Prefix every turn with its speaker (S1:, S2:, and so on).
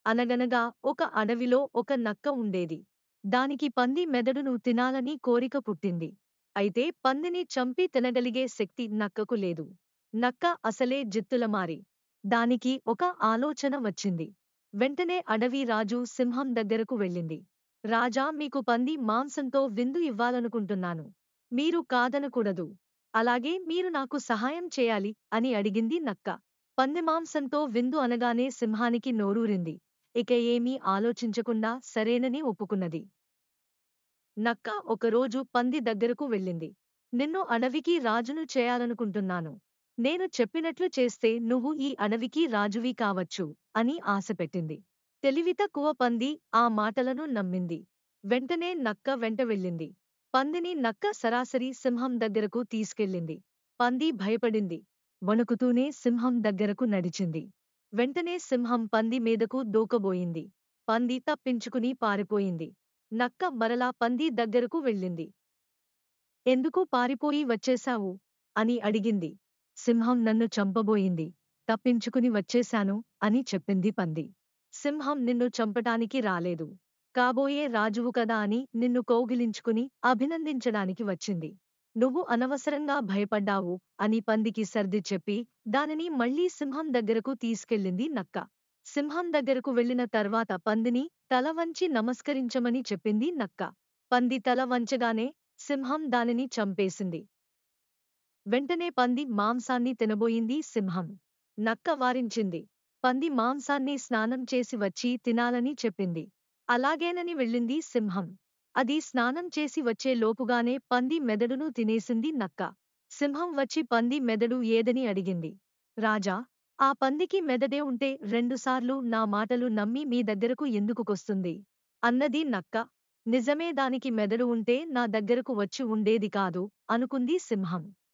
S1: అనగనగా ఒక అడవిలో ఒక నక్క ఉండేది. దానికి పంది మెదడును తినాలని కోరిక పుట్టింది. అయితే పందిని చంపి తినగలిగే శక్తి నక్కకు లేదు. నక్క అసలే జిత్తులమారి. దానికి ఒక ఆలోచన వచ్చింది. వెంటనే అడవి రాజు సింహం దగ్గరకు వెళ్ళింది. రాజా, మీకు పంది మాంసంతో విందు ఇవ్వాలనుకుంటున్నాను. మీరు కాదనకూడదు. అలాగే మీరు నాకు సహాయం చేయాలి అని అడిగింది నక్క. పంది మాంసంతో విందు అనగానే సింహానికి నోరూరింది. ఇక ఏమీ ఆలోచించకుండా సరేనని ఒప్పుకున్నది. నక్క ఒకరోజు పంది దగ్గరకు వెళ్ళింది. నిన్ను అడవికి రాజును చేయాలనుకుంటున్నాను. నేను చెప్పినట్లు చేస్తే నువ్వు ఈ అడవికి రాజువి కావచ్చు అని ఆశపెట్టింది. తెలివితక్కువ పంది ఆ మాటలను నమ్మింది. వెంటనే నక్క వెంట వెళ్ళింది. పందిని నక్క సరాసరి సింహం దగ్గరకు తీసుకెళ్ళింది. పంది భయపడింది. వణుకుతూనే సింహం దగ్గరకు నడిచింది. వెంటనే సింహం పంది మీదకు దూకబోయింది. పంది తప్పించుకుని పారిపోయింది. నక్క మరలా పంది దగ్గరకు వెళ్ళింది. ఎందుకు పారిపోయి వచ్చేశావు? అని అడిగింది. సింహం నన్ను చంపబోయింది. తప్పించుకుని వచ్చేశాను అని చెప్పింది పంది. సింహం నిన్ను చంపటానికి రాలేదు. కాబోయే రాజువు కదా అని నిన్ను కౌగిలించుకుని అభినందించడానికి వచ్చింది. నువ్వు అనవసరంగా భయపడ్డావు అని పందికి సర్ది చెప్పి దానిని మళ్ళీ సింహం దగ్గరకు తీసుకెళ్ళింది నక్క. సింహం దగ్గరకు వెళ్ళిన తర్వాత పందిని తల వంచి నమస్కరించమని చెప్పింది నక్క. పంది తల వంచగానే సింహం దానిని చంపేసింది. వెంటనే పంది మాంసాన్ని తినబోయింది సింహం. నక్క వారించింది. పంది మాంసాన్ని స్నానం చేసి వచ్చి తినాలని చెప్పింది. అలాగేనని వెళ్ళింది సింహం. అది స్నానం చేసి వచ్చే లోపుగానే పంది మెదడును తినేసింది నక్క. సింహం వచ్చి పంది మెదడు ఏదని అడిగింది. రాజా, ఆ పందికి మెదడే ఉంటే రెండుసార్లు నా మాటలు నమ్మి మీ దగ్గరకు ఎందుకుకొస్తుంది? అన్నది నక్క. నిజమే, దానికి మెదడు ఉంటే నా దగ్గరకు వచ్చి ఉండేది కాదు అనుకుంది సింహం.